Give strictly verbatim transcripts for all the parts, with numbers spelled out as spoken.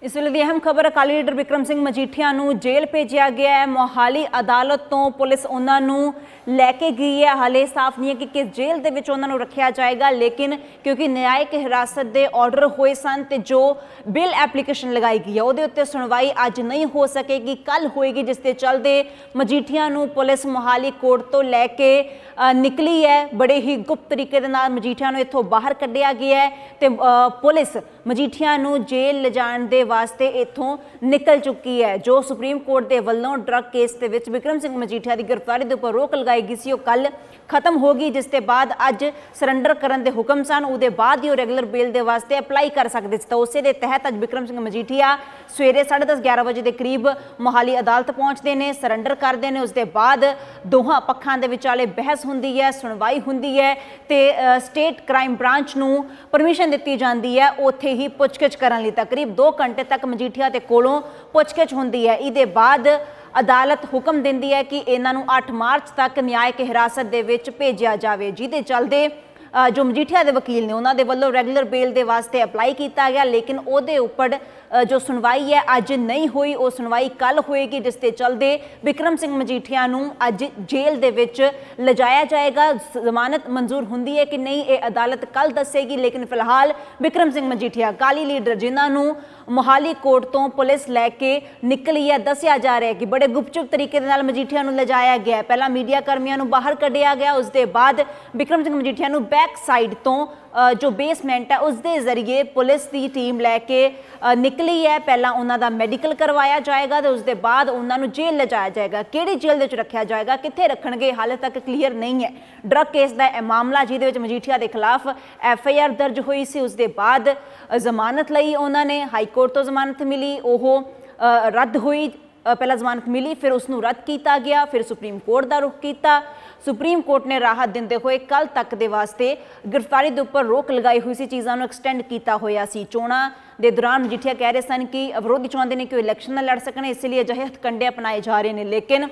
इस वेले दी अहम खबर अकाली लीडर बिक्रम सिंह मजीठिया नूं जेल भेजिया गया है। मोहाली अदालत तो पुलिस उन्होंने लैके गई है। हाले साफ नहीं है कि किस जेल दे विच उन्होंने रखा जाएगा, लेकिन क्योंकि न्यायिक हिरासत के ऑर्डर होए सन ते जो बिल एप्लीकेशन लगाई गई है उहदे उत्ते सुनवाई अज नहीं हो सकेगी, कल होएगी, जिसके चलते मजीठिया नूं पुलिस मोहाली कोर्ट तो लैके निकली है। बड़े ही गुप्त तरीके दे नाल मजीठिया नूं इत्थों बाहर कढ़िया गया है ते पुलिस मजीठिया नूं जेल लिजाण दे वास्ते इत्थों निकल चुकी है। जो सुप्रीम कोर्ट के वलों ड्रग केस के विच बिक्रम सिंह मजीठिया की गिरफ्तारी के उपर रोक लगाई गई सी, वो कल खत्म होगी, जिसके बाद अज सरेंडर करने के हुक्म सन। उसके बाद ही वो रेगुलर बेल के वास्ते अपलाई कर सकते थे। तो उस दे तहत अज बिक्रम सिंह मजीठिया सवेरे साढ़े दस ग्यारह बजे के करीब मोहाली अदालत पहुँचते हैं, सरेंडर करते हैं। उसके बाद दोहां पक्षों के विचाले बहस होंदी है, सुनवाई होंदी है ते स्टेट क्राइम ब्रांच नूं परमिशन दी जाती है उत्थे ही पुछगिछ करने लई। तकरीब दो घंटे तक मजीठिया के कोलों पुछगिछ होंदी है। इहदे बाद अदालत हुक्म देंदी है कि इन्हों अठ मार्च तक न्यायिक हिरासत दे विच भेजिया जाए, जिहदे चलते जो मजीठिया के वकील ने उन्होंने वालों रेगुलर बेल के वास्ते अपलाई किया गया, लेकिन उहदे उपर जो सुनवाई है अज नहीं हुई, वो सुनवाई कल होएगी, जिसके चलते बिक्रम सिंह मजीठिया नूं अज जेल दे विच लिजाया जाएगा। जमानत मंजूर होंदी है कि नहीं ये अदालत कल दसेगी, लेकिन फिलहाल बिक्रम सिंह मजीठिया अकाली लीडर जिन्होंने मोहाली कोर्ट तो पुलिस लैके निकली है, दसिया जा रहा है कि बड़े गुपचुप तरीके दे नाल मजीठिया नूं लिजाया गया। पहला मीडिया कर्मियों नूं बाहर कढ़िया गया, उसके बाद बिक्रम सिंह मजीठिया नूं बैक साइड तो जो बेसमेंट है उसके जरिए पुलिस की टीम लैके निकली है। पहला उन्होंने मैडिकल करवाया जाएगा तो उसके बाद उन्होंने जेल ले जाया जाएगा। किहड़ी जेल दे विच रखा जाएगा, कित्थे रखणगे, हाले तक क्लीयर नहीं है। ड्रग केस का मामला जिहदे विच मजीठिया के खिलाफ एफ आई आर दर्ज हुई सी, उसके बाद जमानत लई उन्होंने हाई कोर्ट तो जमानत मिली, वो रद्द हुई। पहला जमानत मिली, फिर उसनूं रद्द किया गया, फिर सुप्रीम कोर्ट का रुख किया। सुप्रीम कोर्ट ने राहत देंदे हुए कल तक के वास्ते गिरफ्तारी के उपर रोक लगाई हुई सी, चीज़ों को एक्सटेंड किया होया सी। चोणां के दौरान मजीठिया कह रहे सन कि विरोधी चाहते हैं कि इलैक्शन न लड़ सकने, इसलिए अजिहे हथकंडे अपनाए जा रहे हैं। लेकिन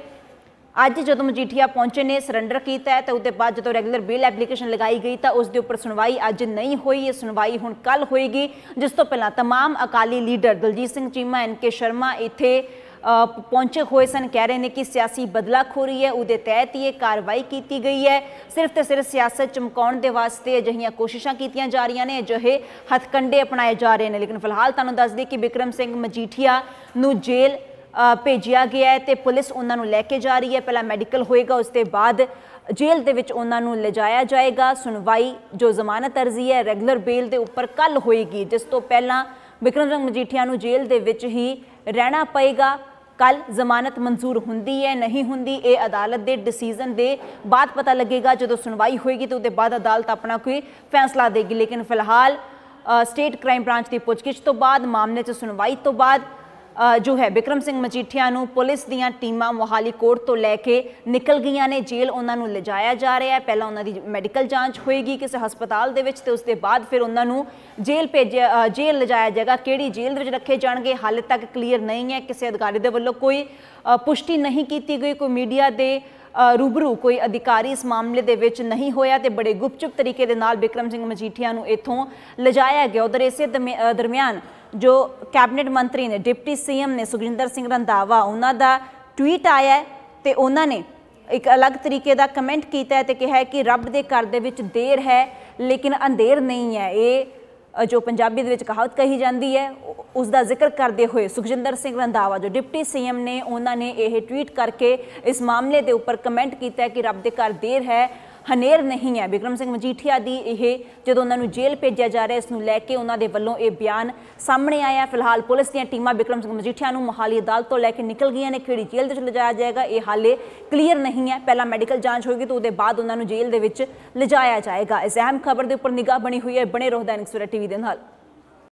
अज जो मजीठिया पहुंचे ने सरेंडर किया है तो उसके बाद जो रेगुलर बेल एप्लीकेशन लगाई गई तो उसके उपर सुनवाई अज नहीं हुई, ये सुनवाई हुण कल होएगी। जिस तो पहला तमाम Akali leader Daljit Singh Cheema, N K Sharma इत्थे पहुंचे हुए सन, कह रहे हैं कि सियासी बदलाखोरी है, उसके तहत ही कार्रवाई की गई है। सिर्फ तो सिर्फ सियासत चमकाउण दे वास्ते अजिहियां कोशिशां कीतियां जा रही ने, अजिहे हथकंडे अपनाए जा रहे हैं। लेकिन फिलहाल तुहानूं दस दें कि बिक्रम सिंह मजीठिया नूं जेल भेजिया गया है तो पुलिस उन्होंने लैके जा रही है। पहला मैडिकल होएगा, उसके बाद जेल दे विच उन्होंने लिजाया जाएगा। सुनवाई जो जमानत अर्जी है रेगुलर बेल के उपर कल होएगी, जिस तो पहला बिक्रम सिंह मजीठिया नूं जेल दे विच ही रहना पएगा। कल जमानत मंजूर होंदी है नहीं होंदी, ये अदालत के डिसीजन के बाद पता लगेगा। जो सुनवाई होएगी तो उसके बाद अदालत अपना कोई फैसला देगी। लेकिन फिलहाल स्टेट क्राइम ब्रांच की पुछगिछ तो बाद मामले च सुनवाई तो बाद जो है बिक्रम सिंह मजीठिया नूं पुलिस दीयां टीमां मोहाली कोर्ट तो लैके निकल गई ने, जेल उन्होंने लिजाया जा रहा है। पहला उन्होंने मैडिकल जांच होएगी किसी हस्पताल दे विच ते उसके बाद फिर उन्होंने जेल भेजिया जेल लिजाया जाएगा। किहड़ी जेल दे विच रखे जाणगे हाले तक क्लीयर नहीं है, किसी अधिकारी दे वल्लों कोई पुष्टि नहीं की गई, कोई मीडिया दे रूबरू कोई अधिकारी इस मामले दे विच नहीं होया ते बड़े गुपचुप तरीके दे नाल बिक्रम सिंह मजीठिया नूं इत्थों लिजाया गया। उधर इसे दरमियान जो कैबिनेट मंत्री ने डिप्टी सी एम ने सुखजिंदर सिंह रंधावा, उन्हों का ट्वीट आया है तो उन्होंने एक अलग तरीके का कमेंट किया है तो कहा है कि रब के घर दे विच देर है लेकिन अंधेर नहीं है। ये जो पंजाबी दे विच कहावत कही जाती है उसका जिक्र करते हुए सुखजिंदर सिंह रंधावा जो डिप्टी सी एम ने उन्होंने ये ट्वीट करके इस मामले के उपर कमेंट किया है कि रब के घर देर है हनेर नहीं है। बिक्रम सिंह मजीठिया की यह जो उन्होंने जेल भेजा जा रहा है इसनूं लैके उन्होंने वालों ये बयान सामने आया। फिलहाल पुलिस दी टीमां बिक्रम सिंह मजीठिया नूं मोहाली अदालत तो लैके निकल गई ने, किहड़ी जेल दे विच लिजाया जाएगा ये हाले क्लीयर नहीं है। पहला मैडिकल जांच होगी तो उसके बाद उन्होंने जेल दे विच लिजाया जाएगा। इस अहम खबर के उपर निगाह बनी हुई है, बने रहो दैनिक सवेरा टीवी दे नाल।